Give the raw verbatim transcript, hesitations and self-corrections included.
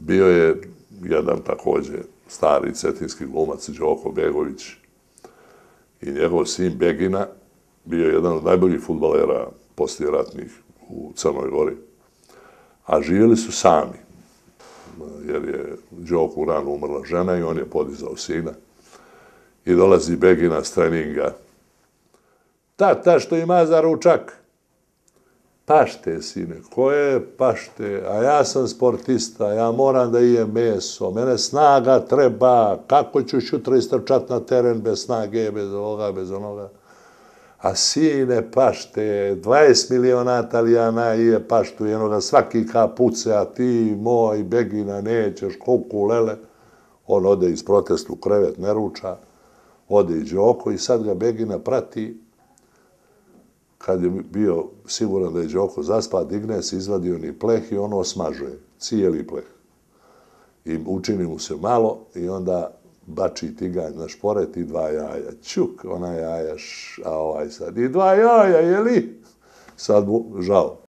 Bio je jedan takođe stari cetinski glumac Đoko Begović i njegov sin Begina bio je jedan od najboljih fudbalera poslijeratnih u Crnoj Gori. A živjeli su sami, jer je Đoku rano umrla žena i on je podizao sina. I dolazi Begina s treninga. Tata, što ima za ručak? Pašte, sine. Koje pašte? A ja sam sportista, ja moram da jem meso, mene snaga treba, kako ću šutra istrčat na teren bez snage, bez ovoga, bez onoga. A sine, pašte, dvadeset miliona Italijana je paštu jednoga, svaki kapuce, a ti, moj, Begina, nećeš, kuku, lele. On ode iz protestu, krevet ne ruča, ode i Đoko i sad ga Begina prati. Kad je bio siguran da je Đoko zaspa, digne se, izvadi oni pleh i ono osmažuje, cijeli pleh. I učini mu se malo i onda bači tiganj na šporet i dva jaja. Čuk, ona jaja, a ovaj sad, i dva jaja, jeli? Sad mu žao.